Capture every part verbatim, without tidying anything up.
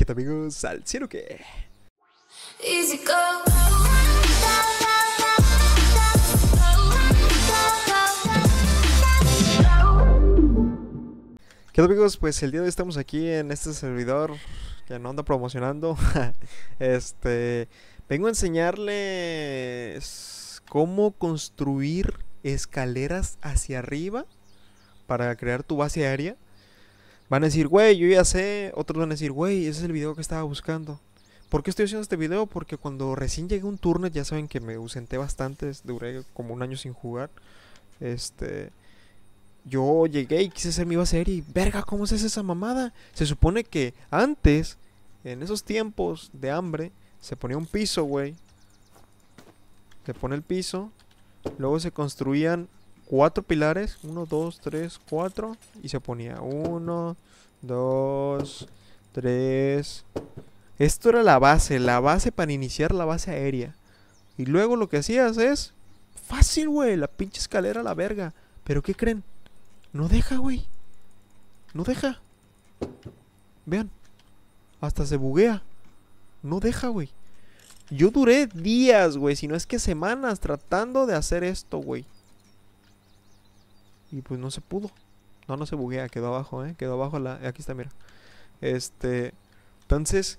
¿Qué tal, amigos? ¿Al cielo qué? Easy go. ¿Qué tal, amigos? Pues el día de hoy estamos aquí en este servidor que no anda promocionando. Este, vengo a enseñarles cómo construir escaleras hacia arriba para crear tu base aérea. Van a decir, güey, yo ya sé. Otros van a decir, güey, ese es el video que estaba buscando. ¿Por qué estoy haciendo este video? Porque cuando recién llegué a un turnet, ya saben que me ausenté bastante, duré como un año sin jugar. Este, yo llegué y quise hacer mi base aérea y, verga, ¿cómo se hace esa mamada? Se supone que antes, en esos tiempos de hambre, se ponía un piso, güey. Se pone el piso, luego se construían cuatro pilares, uno, dos, tres, cuatro, y se ponía uno, dos, tres. Esto era la base, la base para iniciar la base aérea. Y luego lo que hacías es fácil, güey, la pinche escalera a la verga. Pero ¿qué creen? No deja, güey. No deja. Vean, hasta se buguea. No deja, güey. Yo duré días, güey, si no es que semanas tratando de hacer esto, güey. Y pues no se pudo. No, no se buguea, quedó abajo, eh. Quedó abajo la... Aquí está, mira. Este... Entonces...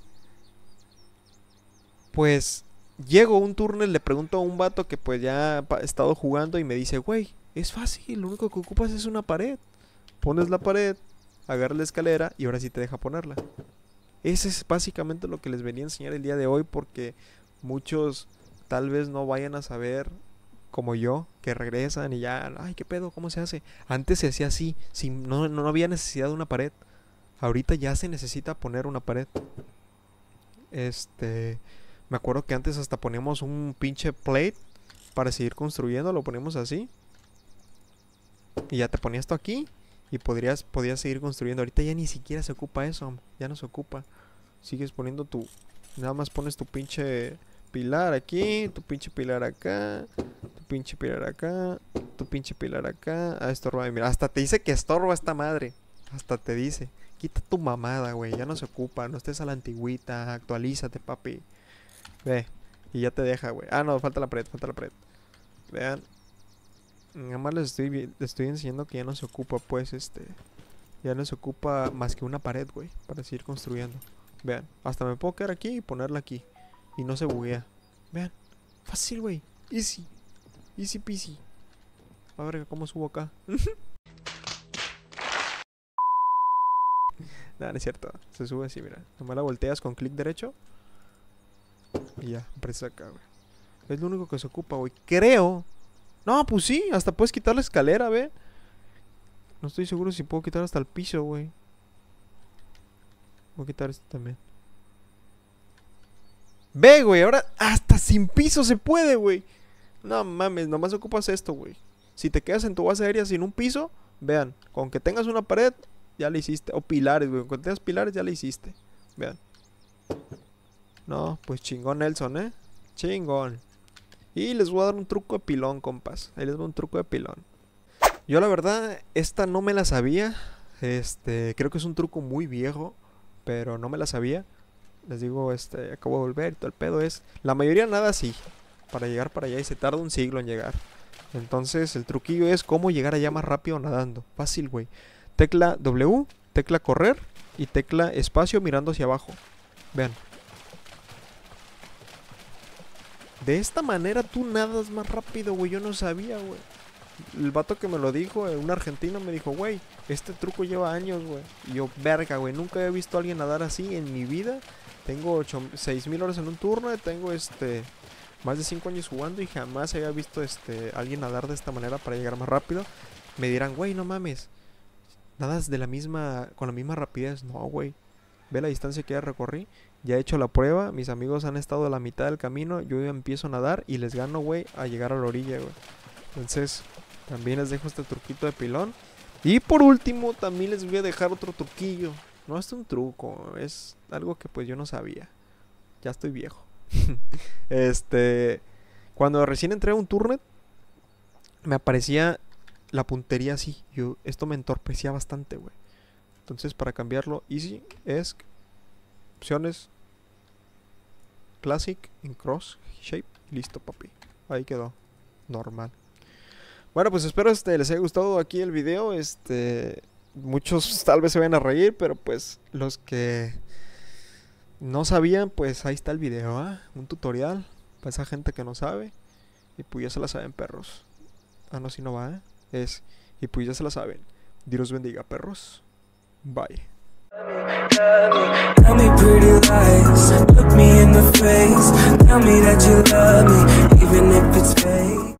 Pues... Llego a un turnet, le pregunto a un vato que pues ya ha estado jugando y me dice, güey, es fácil, lo único que ocupas es una pared. Pones la pared, agarras la escalera y ahora sí te deja ponerla. Ese es básicamente lo que les venía a enseñar el día de hoy, porque muchos tal vez no vayan a saber, como yo, que regresan y ya, ay, qué pedo, ¿cómo se hace? Antes se hacía así, sin, no, no había necesidad de una pared. Ahorita ya se necesita poner una pared. Este, me acuerdo que antes hasta poníamos un pinche plate para seguir construyendo, lo poníamos así. Y ya te ponías esto aquí y podrías, podías seguir construyendo. Ahorita ya ni siquiera se ocupa eso, ya no se ocupa. Sigues poniendo tu, nada más pones tu pinche pilar aquí, tu pinche pilar acá, tu pinche pilar acá, tu pinche pilar acá. Ah, estorba, mira, hasta te dice que estorba esta madre. Hasta te dice, quita tu mamada, güey, ya no se ocupa, no estés a la antigüita, actualízate, papi. Ve, y ya te deja, güey. Ah, no, falta la pared, falta la pared. Vean. Nada más les estoy, les estoy enseñando que ya no se ocupa, pues, este... Ya no se ocupa más que una pared, güey, para seguir construyendo. Vean, hasta me puedo quedar aquí y ponerla aquí. Y no se buguea. Vean, fácil, güey. Easy. Easy peasy. A ver, ¿cómo subo acá? Nada, no es cierto. Se sube así, mira. Nomás la volteas con clic derecho. Y ya, aparece acá, güey. Es lo único que se ocupa, güey. Creo... No, pues sí, hasta puedes quitar la escalera, ve. No estoy seguro si puedo quitar hasta el piso, güey. Voy a quitar este también. Ve, güey, ahora hasta sin piso se puede, güey. No mames, nomás ocupas esto, güey. Si te quedas en tu base aérea sin un piso, vean, con que tengas una pared, ya la hiciste. O pilares, güey, con que tengas pilares, ya la hiciste. Vean. No, pues chingón Nelson, ¿eh? Chingón. Y les voy a dar un truco de pilón, compas. Ahí les voy a un truco de pilón. Yo la verdad, esta no me la sabía. Este, creo que es un truco muy viejo, pero no me la sabía. Les digo, este, acabo de volver y todo el pedo es... La mayoría nada así, para llegar para allá y se tarda un siglo en llegar. Entonces, el truquillo es cómo llegar allá más rápido nadando. Fácil, güey. Tecla W, tecla correr y tecla espacio mirando hacia abajo. Vean. De esta manera tú nadas más rápido, güey. Yo no sabía, güey. El vato que me lo dijo, un argentino, me dijo, güey, este truco lleva años, güey. Y yo, verga, güey, nunca había visto a alguien nadar así en mi vida. Tengo seis mil horas en un turno. Tengo, este, más de cinco años jugando y jamás había visto, este, alguien nadar de esta manera para llegar más rápido. Me dirán, güey, no mames, nadas de la misma, con la misma rapidez. No, güey. Ve la distancia que ya recorrí. Ya he hecho la prueba. Mis amigos han estado a la mitad del camino. Yo empiezo a nadar y les gano, güey, a llegar a la orilla, güey. Entonces, también les dejo este truquito de pilón. Y por último, también les voy a dejar otro truquillo. No es un truco, es algo que pues yo no sabía. Ya estoy viejo. Este, cuando recién entré a un turnet, me aparecía la puntería así. Yo, esto me entorpecía bastante, güey. Entonces, para cambiarlo, easy es opciones. Classic, en cross, shape, listo papi. Ahí quedó, normal. Bueno, pues espero este les haya gustado aquí el video. Este, muchos tal vez se vayan a reír, pero pues los que no sabían, pues ahí está el video, ¿eh? Un tutorial para esa gente que no sabe. Y pues ya se la saben, perros. Ah, no, si no va, ¿eh? Es, y pues ya se la saben. Dios bendiga, perros. Bye. Tell me pretty lies, look me in the face. Tell me that you love me, even if it's fake.